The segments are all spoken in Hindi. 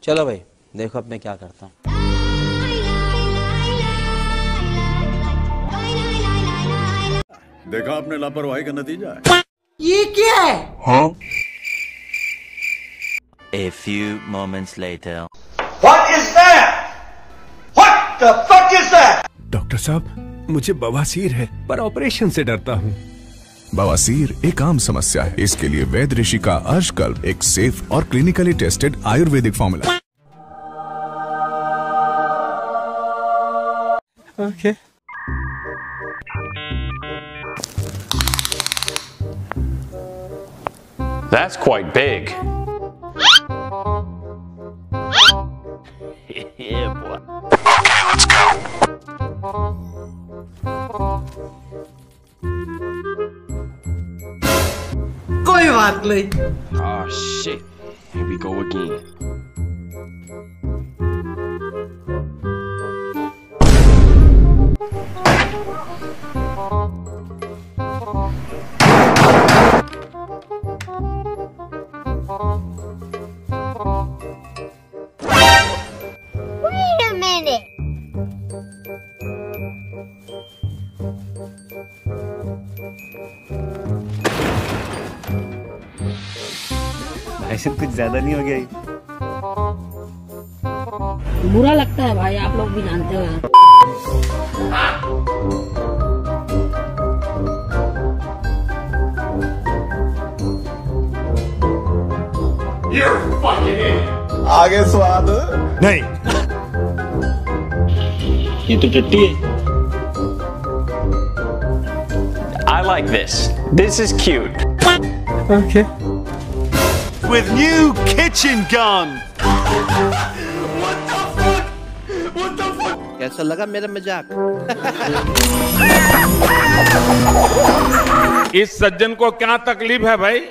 चलो भाई देखो अब मैं क्या करता हूँ। देखा आपने लापरवाही का नतीजा है। ये क्या है? हाँ? A few moments later. What is that? What the fuck is that? Doctor साहब मुझे बवासीर है पर ऑपरेशन से डरता हूँ। बवासीर एक आम समस्या है, इसके लिए वैद्य ऋषि का अर्शकल्प एक सेफ और clinically tested ayurvedic formula. Okay That's quite big. Yeah, boy. Okay, let's go. कोई बात नहीं। Oh shit. Here we go again. Wait a minute. भाई सब कुछ ज्यादा नहीं हो गया ये? बुरा लगता है भाई, आप लोग भी जानते हो यार। आगे स्वाद नहीं, ये तो टट्टी है. I like this. This is cute. Okay With new kitchen gun. कैसा लगा मेरा मजाक? इस सज्जन को क्या तकलीफ है भाई?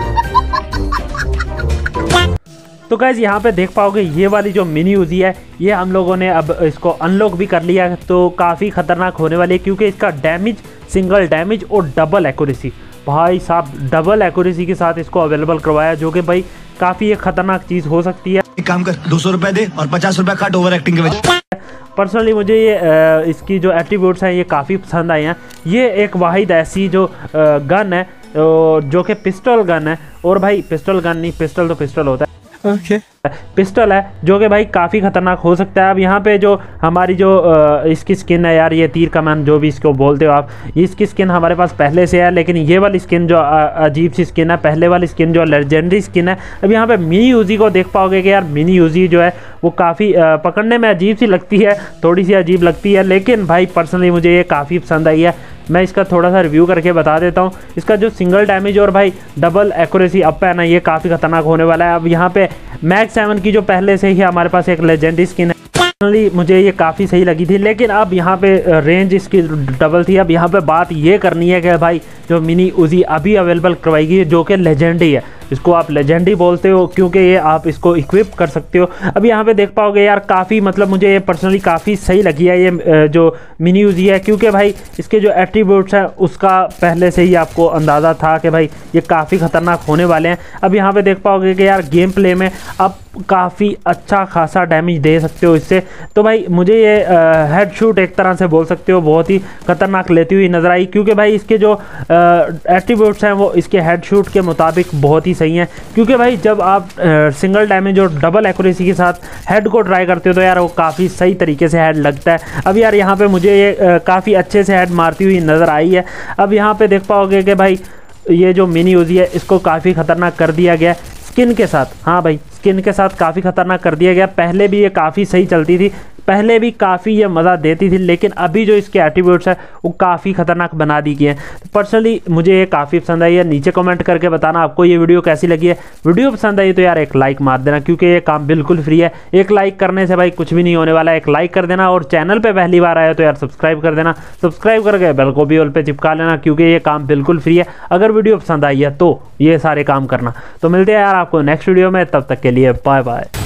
तो गाइस यहाँ पे देख पाओगे ये वाली जो मिनी यूजी है ये हम लोगों ने अब इसको अनलॉक भी कर लिया है, तो काफ़ी ख़तरनाक होने वाली है क्योंकि इसका डैमेज, सिंगल डैमेज और डबल एक्यूरेसी, भाई साहब डबल एक्यूरेसी के साथ इसको अवेलेबल करवाया, जो कि भाई काफ़ी एक ख़तरनाक चीज़ हो सकती है। एक काम कर 200 रुपए दे और 50 रुपए काट ओवर एक्टिंग के वजह। पर्सनली मुझे ये इसकी जो एट्रीब्यूट्स हैं ये काफ़ी पसंद आए हैं। ये एक वाहिद ऐसी जो गन है जो कि पिस्टल गन है, और भाई पिस्टल गन नहीं, पिस्टल तो पिस्टल होता है, ओके पिस्टल है जो कि भाई काफ़ी ख़तरनाक हो सकता है। अब यहाँ पे जो हमारी जो इसकी स्किन है यार, ये तीर कमान जो भी इसको बोलते हो आप, इसकी स्किन हमारे पास पहले से है, लेकिन ये वाली स्किन जो अजीब सी स्किन है, पहले वाली स्किन जो लेजेंडरी स्किन है। अब यहाँ पे मिनी यूजी को देख पाओगे कि यार मिनी यूजी जो है वो काफ़ी पकड़ने में अजीब सी लगती है, थोड़ी सी अजीब लगती है, लेकिन भाई पर्सनली मुझे ये काफ़ी पसंद आई है। मैं इसका थोड़ा सा रिव्यू करके बता देता हूँ। इसका जो सिंगल डैमेज और भाई डबल एक्यूरेसी अप है ना, ये काफ़ी ख़तरनाक होने वाला है। अब यहाँ पे मैग 7 की जो पहले से ही हमारे पास एक लेजेंडरी स्किन है, पर्सनली मुझे ये काफ़ी सही लगी थी, लेकिन अब यहाँ पे रेंज इसकी डबल थी। अब यहाँ पे बात ये करनी है कि भाई जो मिनी यूजी अभी अवेलेबल करवाएगी जो कि लेजेंडरी है, इसको आप लेजेंडरी बोलते हो क्योंकि ये आप इसको इक्विप कर सकते हो। अब यहाँ पे देख पाओगे यार काफ़ी, मतलब मुझे ये पर्सनली काफ़ी सही लगी है ये जो मिनी यूजी है, क्योंकि भाई इसके जो एट्रीब्यूट्स हैं उसका पहले से ही आपको अंदाज़ा था कि भाई ये काफ़ी ख़तरनाक होने वाले हैं। अब यहाँ पे देख पाओगे कि यार गेम प्ले में अब काफ़ी अच्छा खासा डैमेज दे सकते हो इससे, तो भाई मुझे ये हेड शूट एक तरह से बोल सकते हो बहुत ही ख़तरनाक लेती हुई नज़र आई, क्योंकि भाई इसके जो एट्रीब्यूट्स हैं वो इसके हेड शूट के मुताबिक बहुत ही सही हैं। क्योंकि भाई जब आप सिंगल डैमेज और डबल एक्यूरेसी के साथ हेड को ट्राई करते हो तो यार वो काफ़ी सही तरीके से हेड लगता है। अब यार यहाँ पे मुझे ये काफ़ी अच्छे से हेड मारती हुई नज़र आई है। अब यहाँ पे देख पाओगे कि भाई ये जो मिनी यूजी है इसको काफ़ी ख़तरनाक कर दिया गया स्किन के साथ। हाँ भाई स्किन के साथ काफ़ी ख़तरनाक कर दिया गया। पहले भी ये काफ़ी सही चलती थी, पहले भी काफ़ी ये मज़ा देती थी, लेकिन अभी जो इसके एट्रीब्यूट्स है वो काफ़ी ख़तरनाक बना दी गई हैं। तो पर्सनली मुझे ये काफ़ी पसंद आई है। नीचे कमेंट करके बताना आपको ये वीडियो कैसी लगी है। वीडियो पसंद आई तो यार एक लाइक मार देना, क्योंकि ये काम बिल्कुल फ्री है। एक लाइक करने से भाई कुछ भी नहीं होने वाला है, एक लाइक कर देना। और चैनल पर पहली बार आया तो यार सब्सक्राइब कर देना, सब्सक्राइब करके बेल को भी ऑल पे चिपका लेना, क्योंकि ये काम बिल्कुल फ्री है। अगर वीडियो पसंद आई है तो ये सारे काम करना। तो मिलते हैं यार आपको नेक्स्ट वीडियो में, तब तक के लिए बाय बाय।